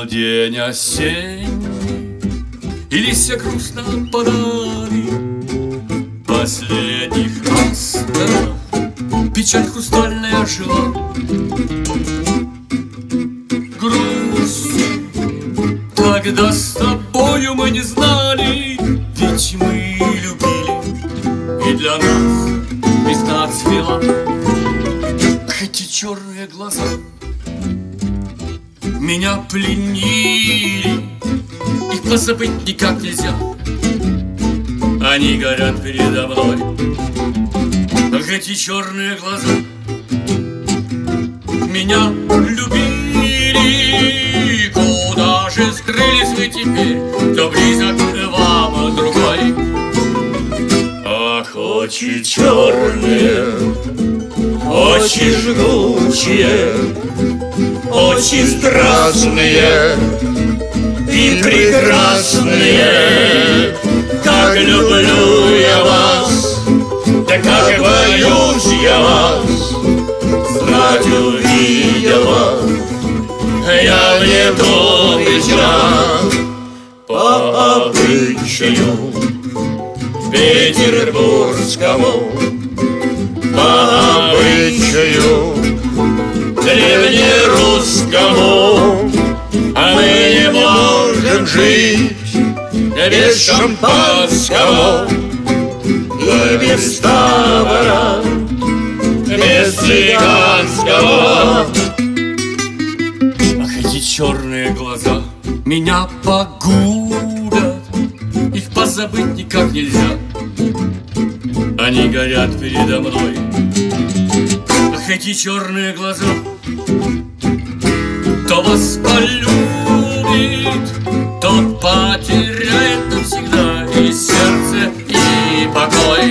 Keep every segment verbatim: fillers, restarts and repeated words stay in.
день осенний, и листья грустно падали. Последних астров печаль хрустальная жила. Грустью тогда с тобою мы не знали, ведь мы любили, и для нас весна цвела. Эти черные глаза меня пленили, их позабыть никак нельзя. Они горят передо мной, эти черные глаза меня любили. Куда же скрылись вы теперь, кто близок к вам другой? Ах, очи черные, очи жгучие, очень страстные и прекрасные. Как люблю я вас, да как боюсь я вас. Знать увидел вас я в недобрый час. По обычаю петербургскому, по обычаю древнерусскому, а мы не можем жить без шампанского и без табора, без цыганского. Ах, эти черные глаза меня погубят, их позабыть никак нельзя. Они горят передо мной. Ах, эти черные глаза, кто вас полюбит, тот потеряет навсегда и сердце, и покой.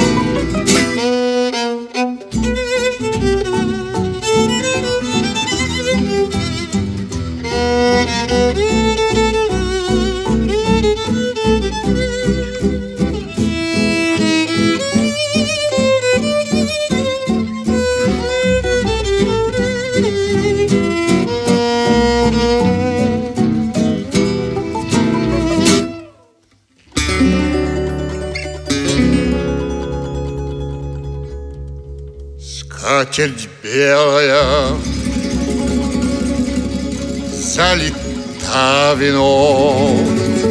Скатерть белая залита вином,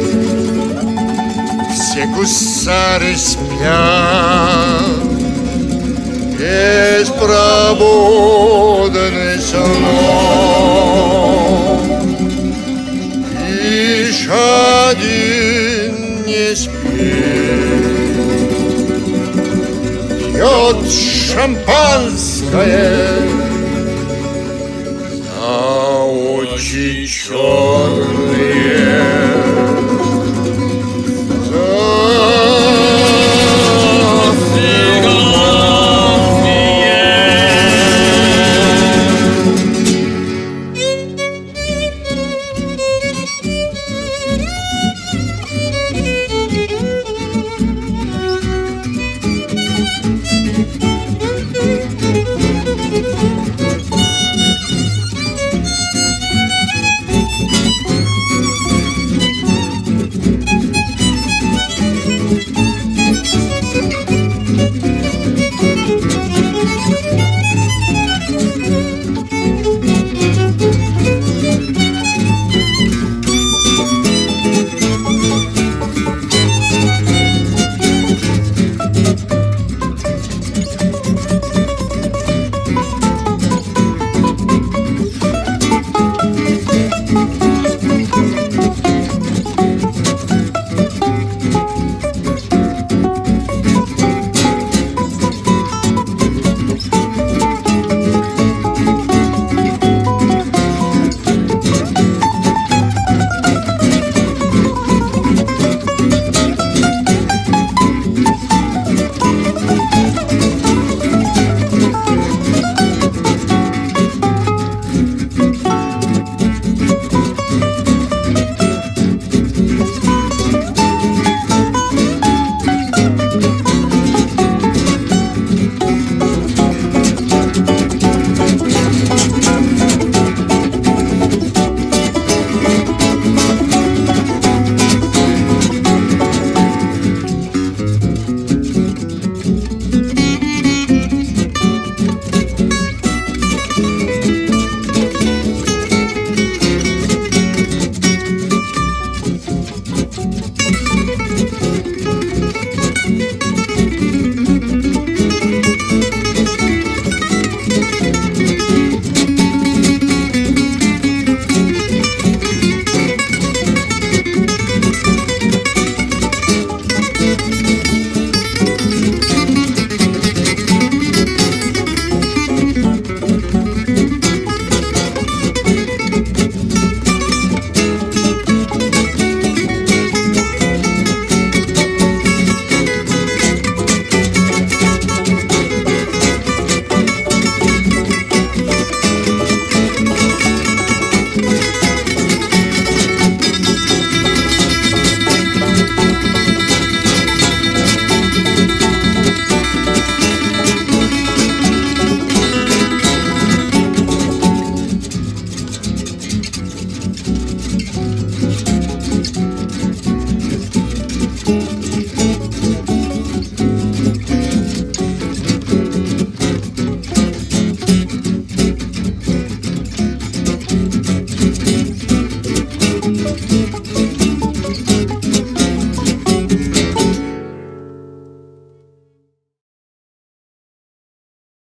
все гусары спят беспробудный сном. Лишь один не спит, пьет шампанское за очи черные.